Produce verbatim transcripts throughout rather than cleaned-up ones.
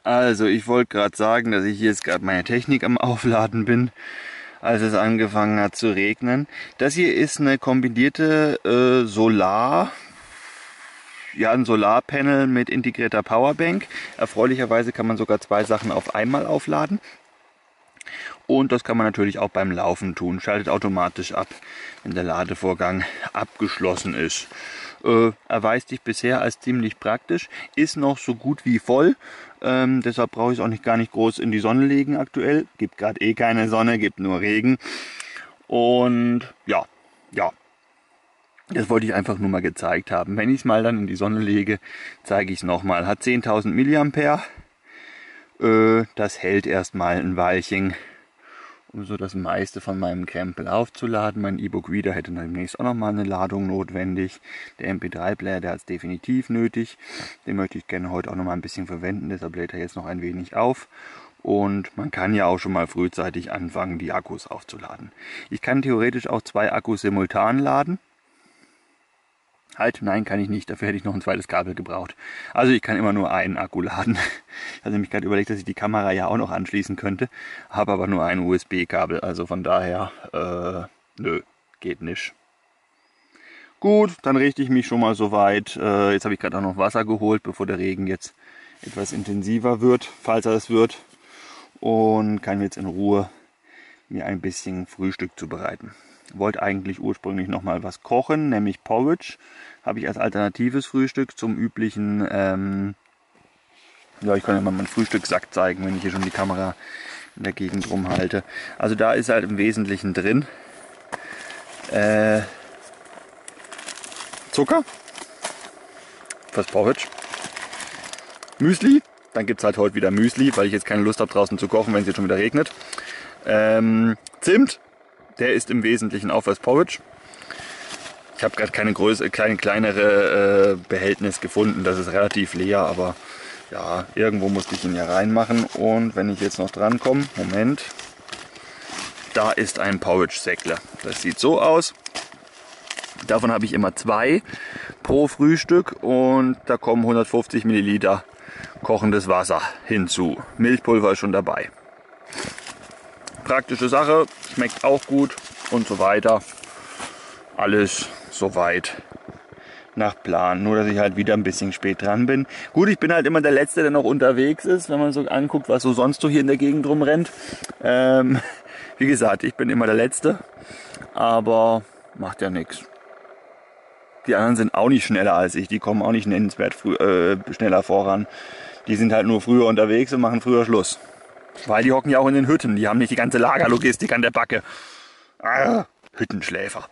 Also ich wollte gerade sagen, dass ich hier jetzt gerade meine Technik am Aufladen bin, als es angefangen hat zu regnen. Das hier ist eine kombinierte äh, Solar, ja ein Solarpanel mit integrierter Powerbank. Erfreulicherweise kann man sogar zwei Sachen auf einmal aufladen. Und das kann man natürlich auch beim Laufen tun. Schaltet automatisch ab, wenn der Ladevorgang abgeschlossen ist. Äh, erweist sich bisher als ziemlich praktisch. Ist noch so gut wie voll. Ähm, deshalb brauche ich es auch nicht gar nicht groß in die Sonne legen aktuell. Gibt gerade eh keine Sonne, gibt nur Regen. Und ja, ja. Das wollte ich einfach nur mal gezeigt haben. Wenn ich es mal dann in die Sonne lege, zeige ich es nochmal. Hat zehntausend Milliampere. Äh, das hält erstmal ein Weilchen, um so das meiste von meinem Krempel aufzuladen. Mein E-Book-Reader hätte demnächst auch nochmal eine Ladung notwendig. Der M P drei Player, der hat es definitiv nötig. Den möchte ich gerne heute auch nochmal ein bisschen verwenden, deshalb lädt er jetzt noch ein wenig auf. Und man kann ja auch schon mal frühzeitig anfangen, die Akkus aufzuladen. Ich kann theoretisch auch zwei Akkus simultan laden. Halt, nein, kann ich nicht. Dafür hätte ich noch ein zweites Kabel gebraucht. Also ich kann immer nur einen Akku laden. Ich hatte nämlich gerade überlegt, dass ich die Kamera ja auch noch anschließen könnte. Habe aber nur ein U S B-Kabel. Also von daher, äh, nö, geht nicht. Gut, dann richte ich mich schon mal soweit. Äh, jetzt habe ich gerade auch noch Wasser geholt, bevor der Regen jetzt etwas intensiver wird, falls er es wird. Und kann jetzt in Ruhe mir ein bisschen Frühstück zubereiten. Wollte eigentlich ursprünglich noch mal was kochen, nämlich Porridge. Habe ich als alternatives Frühstück zum üblichen, ähm, ja, ich kann ja mal meinen Frühstückssack zeigen, wenn ich hier schon die Kamera in der Gegend rumhalte. Also da ist halt im Wesentlichen drin äh, Zucker fürs Porridge, Müsli, dann gibt es halt heute wieder Müsli, weil ich jetzt keine Lust habe draußen zu kochen, wenn es jetzt schon wieder regnet. Ähm, Zimt. Der ist im Wesentlichen auch fürs Porridge. Ich habe gerade keine größere, kleine, kleinere äh, Behältnis gefunden. Das ist relativ leer, aber ja, irgendwo musste ich ihn ja reinmachen. Und wenn ich jetzt noch dran komme, Moment, da ist ein Porridge-Säckle. Das sieht so aus. Davon habe ich immer zwei pro Frühstück und da kommen hundertfünfzig Milliliter kochendes Wasser hinzu. Milchpulver ist schon dabei. Praktische Sache, schmeckt auch gut und so weiter. Alles soweit nach Plan. Nur, dass ich halt wieder ein bisschen spät dran bin. Gut, ich bin halt immer der Letzte, der noch unterwegs ist, wenn man so anguckt, was so sonst so hier in der Gegend rumrennt. Ähm, wie gesagt, ich bin immer der Letzte, aber macht ja nichts. Die anderen sind auch nicht schneller als ich, die kommen auch nicht nennenswert früh, äh, schneller voran. Die sind halt nur früher unterwegs und machen früher Schluss. Weil die hocken ja auch in den Hütten, die haben nicht die ganze Lagerlogistik an der Backe. Ah, Hüttenschläfer.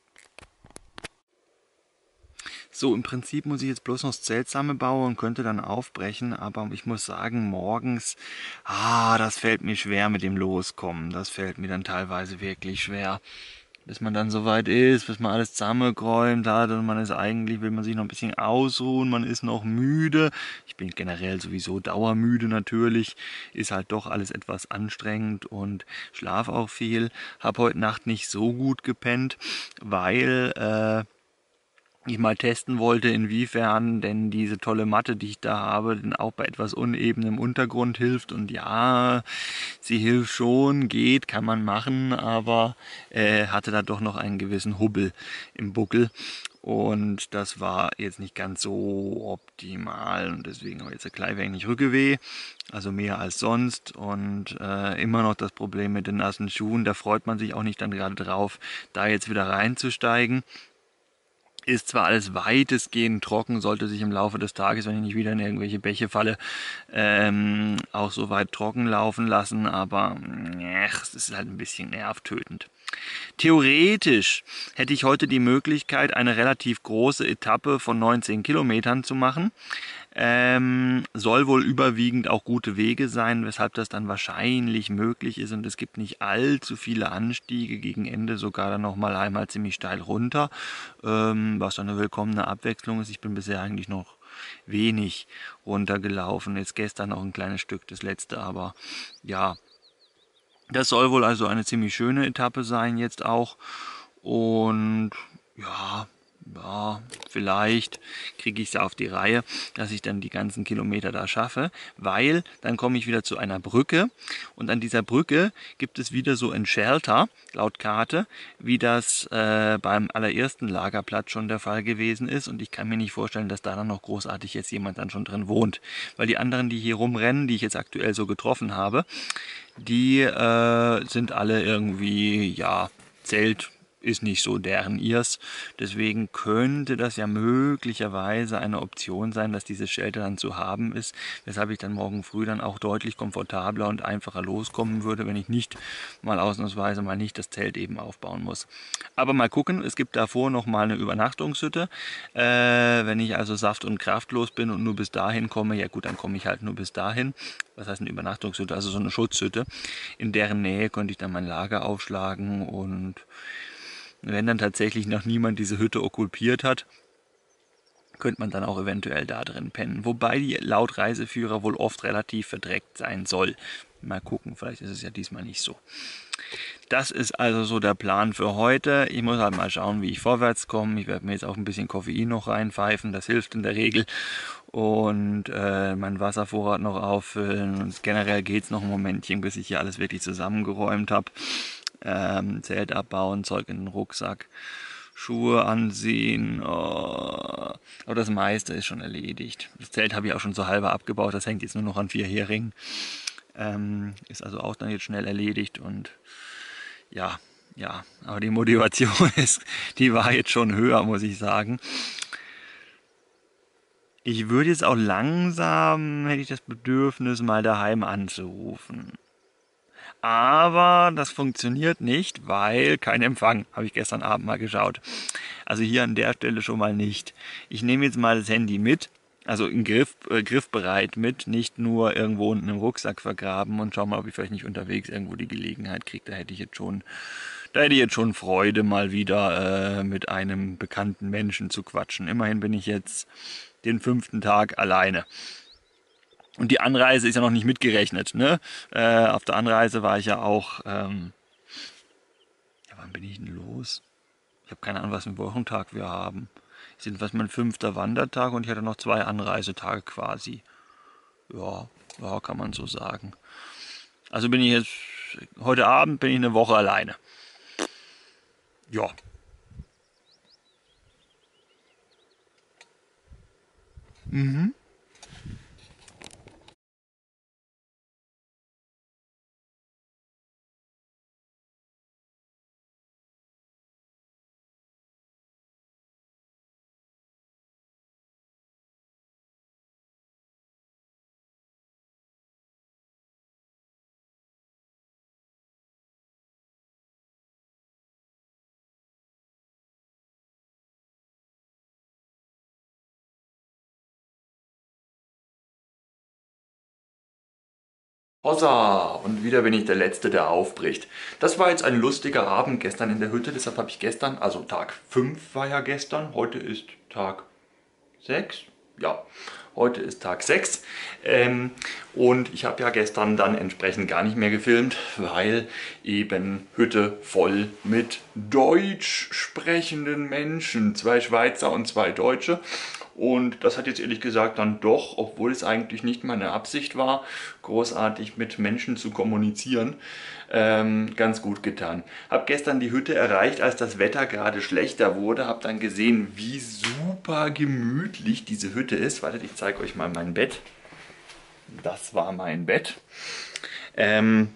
So, im Prinzip muss ich jetzt bloß noch das Zelt zusammenbauen und könnte dann aufbrechen, aber ich muss sagen, morgens, ah, das fällt mir schwer mit dem Loskommen. Das fällt mir dann teilweise wirklich schwer. Bis man dann soweit ist, bis man alles zusammengeräumt hat und man ist eigentlich, will man sich noch ein bisschen ausruhen, man ist noch müde. Ich bin generell sowieso dauermüde natürlich, ist halt doch alles etwas anstrengend und schlaf auch viel. Hab heute Nacht nicht so gut gepennt, weil äh, ich mal testen wollte, inwiefern denn diese tolle Matte, die ich da habe, denn auch bei etwas unebenem Untergrund hilft. Und ja, sie hilft schon, geht, kann man machen, aber äh, hatte da doch noch einen gewissen Hubbel im Buckel. Und das war jetzt nicht ganz so optimal und deswegen habe ich jetzt ein klein wenig Rückenweh, also mehr als sonst und äh, immer noch das Problem mit den nassen Schuhen. Da freut man sich auch nicht dann gerade drauf, da jetzt wieder reinzusteigen. Ist zwar alles weitestgehend trocken, sollte sich im Laufe des Tages, wenn ich nicht wieder in irgendwelche Bäche falle, ähm, auch so weit trocken laufen lassen, aber ach, es ist halt ein bisschen nervtötend. Theoretisch hätte ich heute die Möglichkeit, eine relativ große Etappe von neunzehn Kilometern zu machen. Ähm, soll wohl überwiegend auch gute Wege sein, weshalb das dann wahrscheinlich möglich ist und es gibt nicht allzu viele Anstiege, gegen Ende sogar dann nochmal einmal ziemlich steil runter, ähm, was dann eine willkommene Abwechslung ist. Ich bin bisher eigentlich noch wenig runtergelaufen, jetzt gestern noch ein kleines Stück, das letzte, aber ja, das soll wohl also eine ziemlich schöne Etappe sein jetzt auch und ja, ja, vielleicht kriege ich es auf die Reihe, dass ich dann die ganzen Kilometer da schaffe, weil dann komme ich wieder zu einer Brücke und an dieser Brücke gibt es wieder so ein Shelter, laut Karte, wie das äh, beim allerersten Lagerplatz schon der Fall gewesen ist, und ich kann mir nicht vorstellen, dass da dann noch großartig jetzt jemand dann schon drin wohnt, weil die anderen, die hier rumrennen, die ich jetzt aktuell so getroffen habe, die äh, sind alle irgendwie, ja, Zelt ist nicht so deren ihrs. Deswegen könnte das ja möglicherweise eine Option sein, dass dieses Shelter dann zu haben ist, weshalb ich dann morgen früh dann auch deutlich komfortabler und einfacher loskommen würde, wenn ich nicht mal ausnahmsweise mal nicht das Zelt eben aufbauen muss. Aber mal gucken, es gibt davor noch mal eine Übernachtungshütte. Äh, wenn ich also saft- und kraftlos bin und nur bis dahin komme, ja gut, dann komme ich halt nur bis dahin. Was heißt eine Übernachtungshütte? Also so eine Schutzhütte. In deren Nähe könnte ich dann mein Lager aufschlagen, und wenn dann tatsächlich noch niemand diese Hütte okkupiert hat, könnte man dann auch eventuell da drin pennen. Wobei die laut Reiseführer wohl oft relativ verdreckt sein soll. Mal gucken, vielleicht ist es ja diesmal nicht so. Das ist also so der Plan für heute. Ich muss halt mal schauen, wie ich vorwärts komme. Ich werde mir jetzt auch ein bisschen Koffein noch reinpfeifen, das hilft in der Regel. Und äh, meinen Wasservorrat noch auffüllen. Und generell geht es noch ein Momentchen, bis ich hier alles wirklich zusammengeräumt habe. Ähm, Zelt abbauen, Zeug in den Rucksack, Schuhe anziehen. Oh. Aber das meiste ist schon erledigt. Das Zelt habe ich auch schon so halber abgebaut. Das hängt jetzt nur noch an vier Heringen. Ähm, ist also auch dann jetzt schnell erledigt. Und ja, ja, aber die Motivation ist, die war jetzt schon höher, muss ich sagen. Ich würde jetzt auch langsam, hätte ich das Bedürfnis, mal daheim anzurufen. Aber das funktioniert nicht, weil kein Empfang, habe ich gestern Abend mal geschaut. Also hier an der Stelle schon mal nicht. Ich nehme jetzt mal das Handy mit, also in Griff, äh, griffbereit mit, nicht nur irgendwo unten im Rucksack vergraben, und schau mal, ob ich vielleicht nicht unterwegs irgendwo die Gelegenheit kriege. Da hätte ich jetzt schon, da hätte ich jetzt schon Freude, mal wieder äh, mit einem bekannten Menschen zu quatschen. Immerhin bin ich jetzt den fünften Tag alleine. Und die Anreise ist ja noch nicht mitgerechnet, ne? Äh, auf der Anreise war ich ja auch, ähm, ja, wann bin ich denn los? Ich habe keine Ahnung, was für einen Wochentag wir haben. Es sind was mein fünfter Wandertag, und ich hatte noch zwei Anreisetage quasi. Ja, ja, kann man so sagen. Also bin ich jetzt, heute Abend bin ich eine Woche alleine. Ja. Mhm. Hossa! Und wieder bin ich der Letzte, der aufbricht. Das war jetzt ein lustiger Abend gestern in der Hütte, deshalb habe ich gestern, also Tag fünf war ja gestern, heute ist Tag sechs. Ja, heute ist Tag sechs. Ähm, und ich habe ja gestern dann entsprechend gar nicht mehr gefilmt, weil eben Hütte voll mit deutsch sprechenden Menschen. Zwei Schweizer und zwei Deutsche. Und das hat jetzt ehrlich gesagt dann doch, obwohl es eigentlich nicht meine Absicht war, großartig mit Menschen zu kommunizieren, ähm, ganz gut getan. Hab gestern die Hütte erreicht, als das Wetter gerade schlechter wurde. Hab dann gesehen, wie super gemütlich diese Hütte ist. Wartet, ich zeige euch mal mein Bett. Das war mein Bett. Ähm,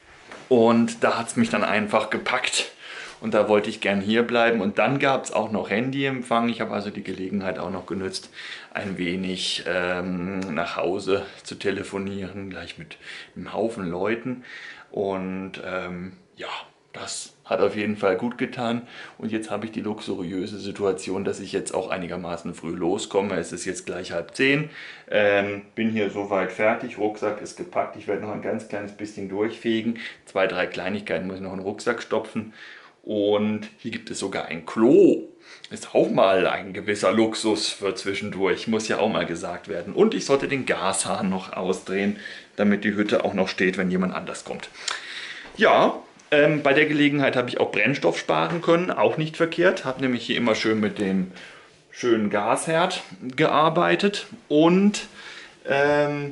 und da hat es mich dann einfach gepackt. Und da wollte ich gern hier bleiben. Und dann gab es auch noch Handyempfang. Ich habe also die Gelegenheit auch noch genutzt, ein wenig ähm, nach Hause zu telefonieren, gleich mit einem Haufen Leuten. Und ähm, ja, das hat auf jeden Fall gut getan. Und jetzt habe ich die luxuriöse Situation, dass ich jetzt auch einigermaßen früh loskomme. Es ist jetzt gleich halb zehn. Ähm, bin hier soweit fertig. Rucksack ist gepackt. Ich werde noch ein ganz kleines bisschen durchfegen. Zwei, drei Kleinigkeiten muss ich noch in den Rucksack stopfen. Und hier gibt es sogar ein Klo. Ist auch mal ein gewisser Luxus für zwischendurch, muss ja auch mal gesagt werden. Und ich sollte den Gashahn noch ausdrehen, damit die Hütte auch noch steht, wenn jemand anders kommt. Ja, Ähm, bei der Gelegenheit habe ich auch Brennstoff sparen können, auch nicht verkehrt. Habe nämlich hier immer schön mit dem schönen Gasherd gearbeitet und ähm,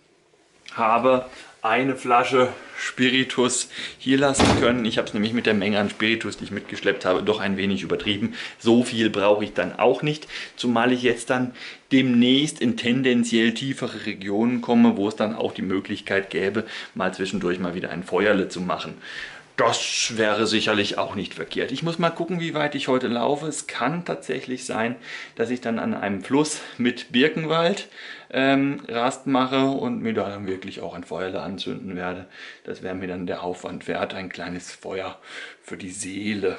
habe eine Flasche Spiritus hier lassen können. Ich habe es nämlich mit der Menge an Spiritus, die ich mitgeschleppt habe, doch ein wenig übertrieben. So viel brauche ich dann auch nicht, zumal ich jetzt dann demnächst in tendenziell tiefere Regionen komme, wo es dann auch die Möglichkeit gäbe, mal zwischendurch mal wieder ein Feuerle zu machen. Das wäre sicherlich auch nicht verkehrt. Ich muss mal gucken, wie weit ich heute laufe. Es kann tatsächlich sein, dass ich dann an einem Fluss mit Birkenwald ähm, Rast mache und mir da dann wirklich auch ein Feuerle anzünden werde. Das wäre mir dann der Aufwand wert, ein kleines Feuer für die Seele.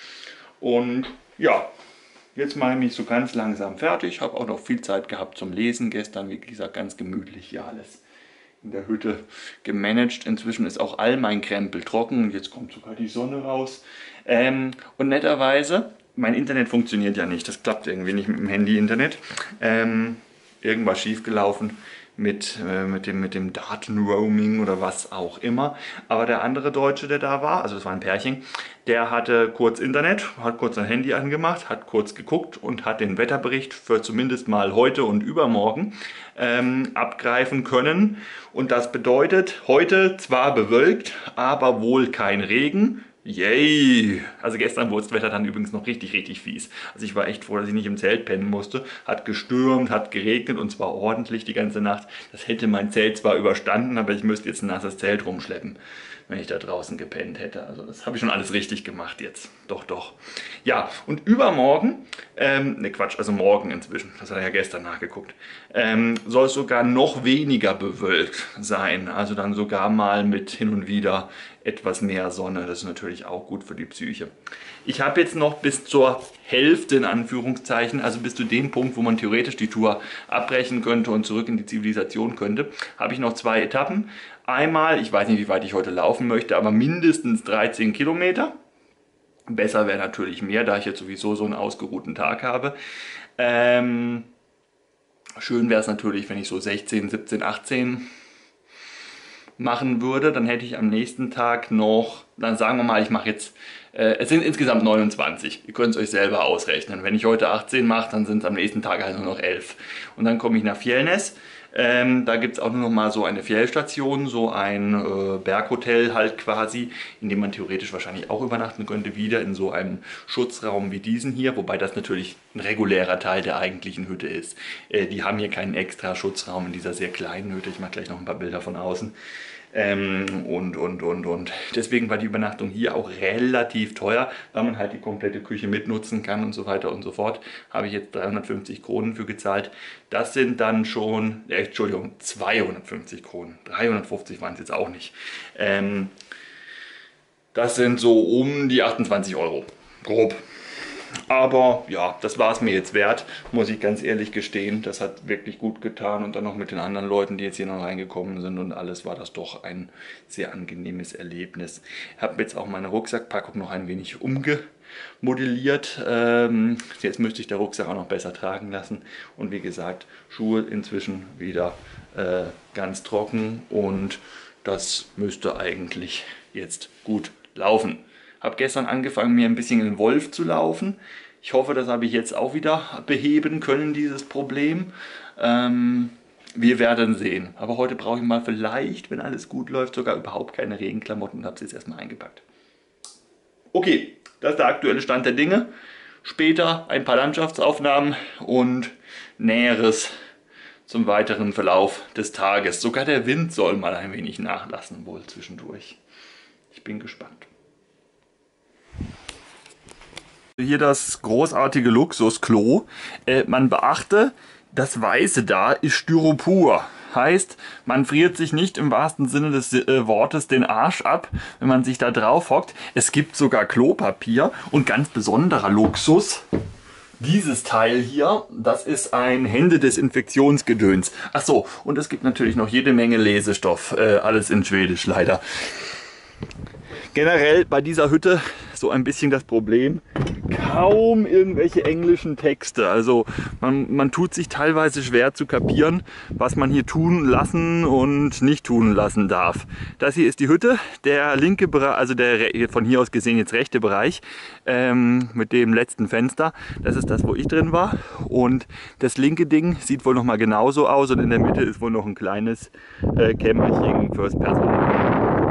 Und ja, jetzt mache ich mich so ganz langsam fertig. Ich habe auch noch viel Zeit gehabt zum Lesen gestern. Wie gesagt, ganz gemütlich hier alles in der Hütte gemanagt. Inzwischen ist auch all mein Krempel trocken und jetzt kommt sogar die Sonne raus. Ähm, und netterweise, mein Internet funktioniert ja nicht. Das klappt irgendwie nicht mit dem Handy-Internet. Ähm, irgendwas schiefgelaufen mit, äh, mit dem, mit dem Datenroaming oder was auch immer. Aber der andere Deutsche, der da war, also es war ein Pärchen, der hatte kurz Internet, hat kurz sein Handy angemacht, hat kurz geguckt und hat den Wetterbericht für zumindest mal heute und übermorgen ähm, abgreifen können. Und das bedeutet, heute zwar bewölkt, aber wohl kein Regen. Yay! Also gestern wurde das Wetter dann übrigens noch richtig, richtig fies. Also ich war echt froh, dass ich nicht im Zelt pennen musste. Hat gestürmt, hat geregnet und zwar ordentlich die ganze Nacht. Das hätte mein Zelt zwar überstanden, aber ich müsste jetzt ein nasses Zelt rumschleppen, wenn ich da draußen gepennt hätte. Also das habe ich schon alles richtig gemacht jetzt. Doch, doch. Ja, und übermorgen, ähm, ne Quatsch, also morgen inzwischen, das hat er ja gestern nachgeguckt, ähm, soll es sogar noch weniger bewölkt sein. Also dann sogar mal mit hin und wieder etwas mehr Sonne. Das ist natürlich auch gut für die Psyche. Ich habe jetzt noch bis zur Hälfte, in Anführungszeichen, also bis zu dem Punkt, wo man theoretisch die Tour abbrechen könnte und zurück in die Zivilisation könnte, habe ich noch zwei Etappen. Einmal, ich weiß nicht, wie weit ich heute laufen möchte, aber mindestens dreizehn Kilometer. Besser wäre natürlich mehr, da ich jetzt sowieso so einen ausgeruhten Tag habe. Ähm, schön wäre es natürlich, wenn ich so sechzehn, siebzehn, achtzehn machen würde. Dann hätte ich am nächsten Tag noch, dann sagen wir mal, ich mache jetzt, äh, es sind insgesamt neunundzwanzig. Ihr könnt es euch selber ausrechnen. Wenn ich heute achtzehn mache, dann sind es am nächsten Tag halt nur noch elf. Und dann komme ich nach Fjellness. Ähm, da gibt es auch nur noch mal so eine Fjellstation, so ein äh, Berghotel halt quasi, in dem man theoretisch wahrscheinlich auch übernachten könnte, wieder in so einem Schutzraum wie diesen hier, wobei das natürlich ein regulärer Teil der eigentlichen Hütte ist. Äh, die haben hier keinen extra Schutzraum in dieser sehr kleinen Hütte, ich mache gleich noch ein paar Bilder von außen. Ähm, und, und, und, und. Deswegen war die Übernachtung hier auch relativ teuer, weil man halt die komplette Küche mitnutzen kann und so weiter und so fort. Habe ich jetzt dreihundertfünfzig Kronen für gezahlt. Das sind dann schon, äh, Entschuldigung, zweihundertfünfzig Kronen. dreihundertfünfzig waren es jetzt auch nicht. Ähm, das sind so um die achtundzwanzig Euro, grob. Aber ja, das war es mir jetzt wert, muss ich ganz ehrlich gestehen. Das hat wirklich gut getan und dann noch mit den anderen Leuten, die jetzt hier noch reingekommen sind und alles, war das doch ein sehr angenehmes Erlebnis. Ich habe jetzt auch meine Rucksackpackung noch ein wenig umgemodelliert. Ähm, jetzt müsste ich den Rucksack auch noch besser tragen lassen. Und wie gesagt, Schuhe inzwischen wieder äh, ganz trocken und das müsste eigentlich jetzt gut laufen. Habe gestern angefangen, mir ein bisschen in Wolf zu laufen. Ich hoffe, das habe ich jetzt auch wieder beheben können, dieses Problem. Ähm, wir werden sehen. Aber heute brauche ich mal vielleicht, wenn alles gut läuft, sogar überhaupt keine Regenklamotten und habe sie jetzt erstmal eingepackt. Okay, das ist der aktuelle Stand der Dinge. Später ein paar Landschaftsaufnahmen und Näheres zum weiteren Verlauf des Tages. Sogar der Wind soll mal ein wenig nachlassen, wohl zwischendurch. Ich bin gespannt. Hier das großartige Luxusklo. Äh, man beachte, das Weiße da ist Styropor. Heißt, man friert sich nicht im wahrsten Sinne des äh, Wortes den Arsch ab, wenn man sich da drauf hockt. Es gibt sogar Klopapier und ganz besonderer Luxus. Dieses Teil hier, das ist ein Händedesinfektionsgedöns. Ach so, und es gibt natürlich noch jede Menge Lesestoff. Äh, alles in Schwedisch leider. Generell bei dieser Hütte so ein bisschen das Problem, kaum irgendwelche englischen Texte. Also man, man tut sich teilweise schwer zu kapieren, was man hier tun lassen und nicht tun lassen darf. Das hier ist die Hütte, der linke Bereich, also der von hier aus gesehen jetzt rechte Bereich ähm, mit dem letzten Fenster. Das ist das, wo ich drin war. Und das linke Ding sieht wohl noch mal genauso aus und in der Mitte ist wohl noch ein kleines äh, Kämmerchen fürs Personal.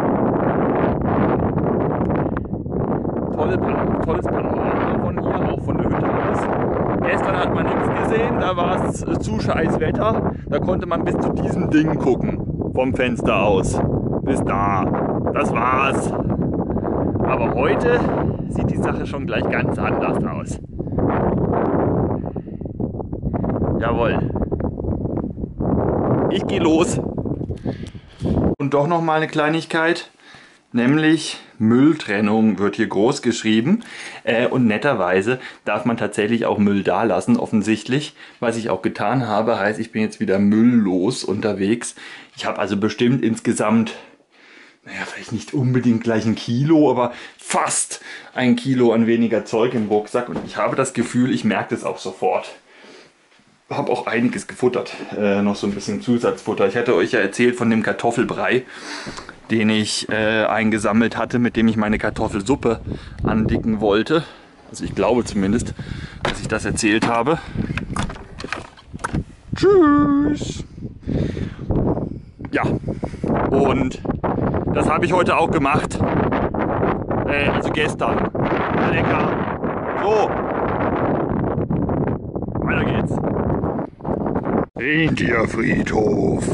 Tolle Pan tolles Panorama von hier, auch von der Hütte aus. Gestern hat man nichts gesehen, da war es zu scheiß Wetter. Da konnte man bis zu diesem Ding gucken, vom Fenster aus. Bis da. Das war's. Aber heute sieht die Sache schon gleich ganz anders aus. Jawohl. Ich gehe los. Und doch noch mal eine Kleinigkeit. Nämlich Mülltrennung wird hier groß geschrieben äh, und netterweise darf man tatsächlich auch Müll da lassen, offensichtlich. Was ich auch getan habe, heißt, ich bin jetzt wieder mülllos unterwegs. Ich habe also bestimmt insgesamt, naja, vielleicht nicht unbedingt gleich ein Kilo, aber fast ein Kilo an weniger Zeug im Rucksack. Und ich habe das Gefühl, ich merke das auch sofort. Habe auch einiges gefuttert, äh, noch so ein bisschen Zusatzfutter. Ich hatte euch ja erzählt von dem Kartoffelbrei, den ich äh, eingesammelt hatte, mit dem ich meine Kartoffelsuppe andicken wollte. Also ich glaube zumindest, dass ich das erzählt habe. Tschüss! Ja, und das habe ich heute auch gemacht. Äh, also gestern. Lecker. So. Weiter geht's. Rentierfriedhof.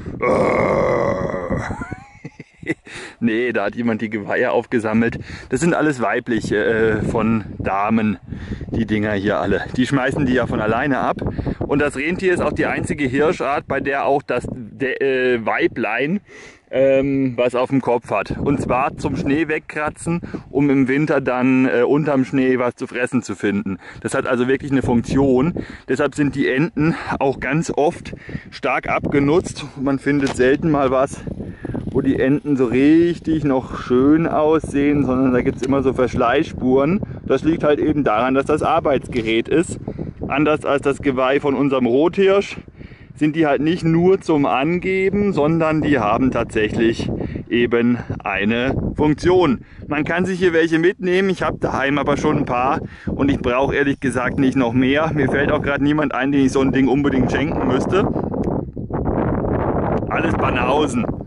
Äh. Nee, da hat jemand die Geweihe aufgesammelt. Das sind alles weibliche äh, von Damen, die Dinger hier alle. Die schmeißen die ja von alleine ab. Und das Rentier ist auch die einzige Hirschart, bei der auch das der, äh, Weiblein ähm, was auf dem Kopf hat. Und zwar zum Schnee wegkratzen, um im Winter dann äh, unterm Schnee was zu fressen zu finden. Das hat also wirklich eine Funktion. Deshalb sind die Enten auch ganz oft stark abgenutzt. Man findet selten mal was, wo die Enten so richtig noch schön aussehen, sondern da gibt es immer so Verschleißspuren. Das liegt halt eben daran, dass das Arbeitsgerät ist. Anders als das Geweih von unserem Rothirsch sind die halt nicht nur zum Angeben, sondern die haben tatsächlich eben eine Funktion. Man kann sich hier welche mitnehmen, ich habe daheim aber schon ein paar und ich brauche ehrlich gesagt nicht noch mehr. Mir fällt auch gerade niemand ein, den ich so ein Ding unbedingt schenken müsste. Alles Banausen.